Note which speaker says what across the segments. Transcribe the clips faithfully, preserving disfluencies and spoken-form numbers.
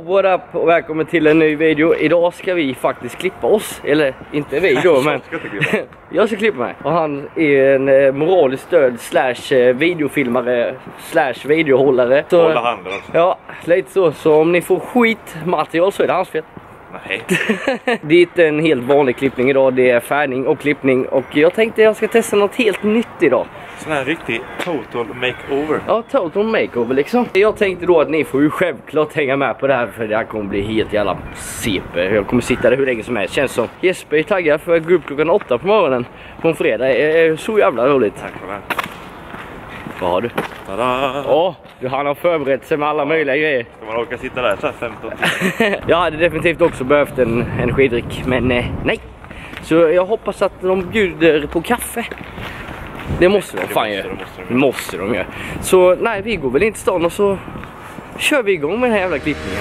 Speaker 1: what up och välkommen till en ny video. Idag ska vi faktiskt klippa oss. Eller inte vi då, men jag ska klippa mig. Och han är en eh, moralisk stöd slash eh, videofilmare slash videohållare. Så,
Speaker 2: hålla handen också.
Speaker 1: Ja, lite så. Så om ni får skitmaterial så är det hans fel.
Speaker 2: Nej.
Speaker 1: Det är inte en helt vanlig klippning idag. Det är färgning och klippning. Och jag tänkte jag ska testa något helt nytt idag.
Speaker 2: Sån här riktig total makeover.
Speaker 1: Ja, total makeover liksom. Jag tänkte då att ni får ju självklart hänga med på det här, för det här kommer bli helt jävla C P. Jag kommer sitta där hur länge som helst. Känns som Jesper är taggad för att gå upp klockan åtta på morgonen på en fredag. Det är så jävla roligt.
Speaker 2: Tack för det.
Speaker 1: Vad har du?
Speaker 2: Tada!
Speaker 1: Åh, du han har förberett sig med alla möjliga grejer.
Speaker 2: Ska man åka sitta där så här femton
Speaker 1: timmar? Jag hade definitivt också behövt en energidryck, men eh, nej. Så jag hoppas att de bjuder på kaffe. Det måste de fan göra. Det måste de göra. Så nej, vi går väl inte till stan och så kör vi igång med den här jävla klippningen.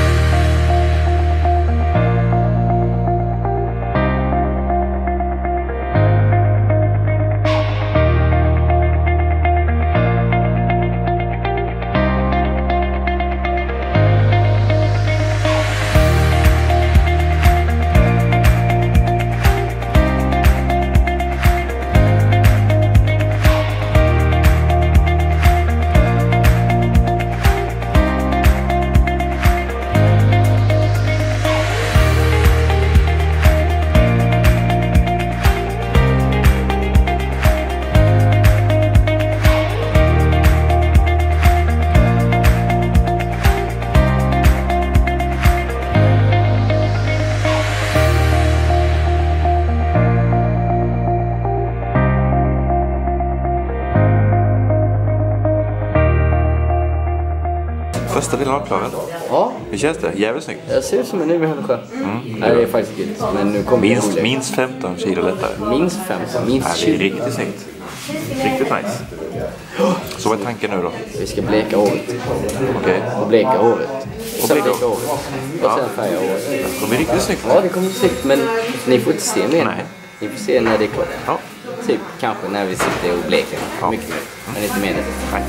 Speaker 2: Första delen av klarat.
Speaker 1: Ja.
Speaker 2: Hur känns det? Jävligt snyggt.
Speaker 1: Jag ser ut som en ny människa. Mm. Nej, det är faktiskt gött. Men nu kommer
Speaker 2: minst, minst femton kilo lättare.
Speaker 1: Minst femton, minst tjugo.
Speaker 2: Ja, det är riktigt snyggt. Riktigt nice. Så vad är tanken nu då?
Speaker 1: Vi ska bleka håret.
Speaker 2: Okej. Okay.
Speaker 1: Och bleka håret. Och sen bleka håret. Och sen färga håret.
Speaker 2: Det kommer riktigt snyggt.
Speaker 1: Ja, det kommer snyggt. Men ni får inte se mer.
Speaker 2: Nej.
Speaker 1: Ni får se när det är klart.
Speaker 2: Ja.
Speaker 1: Typ kanske när vi sitter och bleker. Ja. Mycket mer. Men inte mer.
Speaker 2: Nej.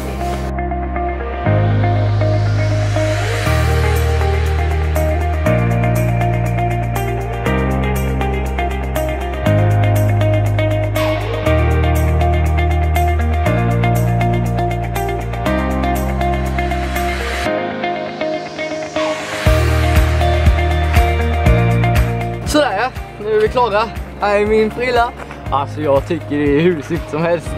Speaker 1: Sådär ja, nu är vi klara. Här är min frilla. Alltså jag tycker det är hur snyggt som helst.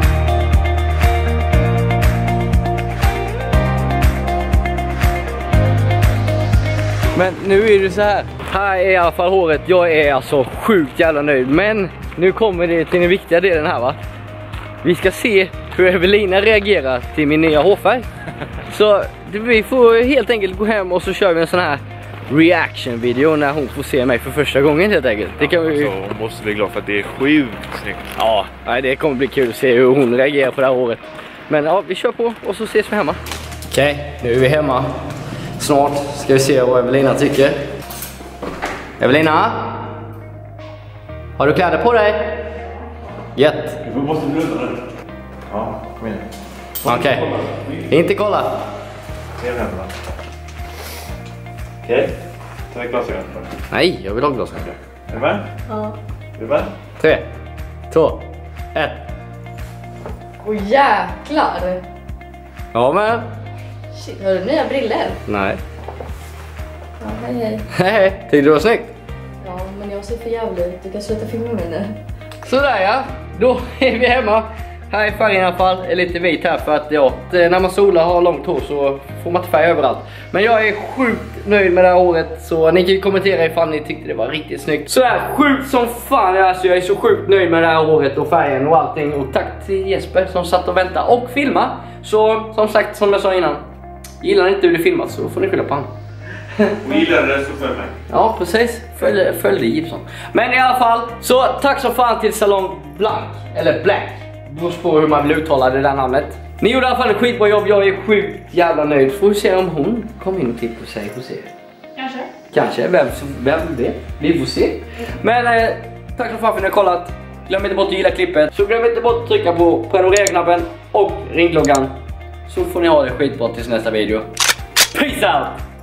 Speaker 1: Men nu är det så här. Här är i alla fall håret. Jag är alltså sjukt jävla nöjd. Men nu kommer det till den viktiga delen här, va. Vi ska se hur Evelina reagerar till min nya hårfärg. Så vi får helt enkelt gå hem och så kör vi en sån här reaction-video när hon får se mig för första gången helt enkelt. Det kan vi...
Speaker 2: Så hon måste bli glad för att det är sjukt snyggt.
Speaker 1: Ja, nej, det kommer bli kul att se hur hon reagerar på det här året. Men ja, vi kör på och så ses vi hemma. Okej, okay, nu är vi hemma. Snart ska vi se vad Evelina tycker. Evelina? Har du kläder på dig? Gött.
Speaker 2: Du måste blunda nu. Ja, kom igen.
Speaker 1: Okej, okay. Inte kolla.
Speaker 2: Se den här då. Okej, ta ett glasögon.
Speaker 1: Nej, jag vill ha glasögon.
Speaker 2: Är du med?
Speaker 3: Ja.
Speaker 2: Är du med?
Speaker 1: Tre, två, ett.
Speaker 3: Åh jäklar!
Speaker 1: Ja men.
Speaker 3: Shit, har du nya briller?
Speaker 1: Nej.
Speaker 3: Ja, hej hej.
Speaker 1: Hej, tyckte du var snyggt?
Speaker 3: Ja, men jag ser för jävla ut. Du kan sluta filma mig nu.
Speaker 1: Sådär ja, då är vi hemma. Här är färgen i alla fall, är lite vit här för att ja, när man solar och har långt hår så får man inte färg överallt. Men jag är sjukt nöjd med det här håret, så ni kan ju kommentera ifall ni tyckte det var riktigt snyggt. Sådär, sjukt som fan, alltså jag är så sjukt nöjd med det här håret och färgen och allting. Och tack till Jesper som satt och väntade och filmade. Så som sagt, som jag sa innan, gillar ni inte hur det filmas så får ni skylla på han.
Speaker 2: Och gillar det så följ mig.
Speaker 1: Ja, precis. Följ, följ Gibson. Men i alla fall, så tack så fan till Salon Blanc, eller Black. Beror på hur man vill uttala det där namnet. Ni gjorde i alla fall ett skitbra jobb, jag är sjukt jävla nöjd. Får vi se om hon kommer in och tittar på sig. Får se.
Speaker 3: Kanske.
Speaker 1: Kanske, vem, vem vet. Vi får se. Men eh, tack så fan för att ni har kollat. Glöm inte bort att gilla klippet. Så glöm inte bort att trycka på prenumerera-knappen och ringklockan. Så får ni ha det skitbra tills nästa video. Peace out!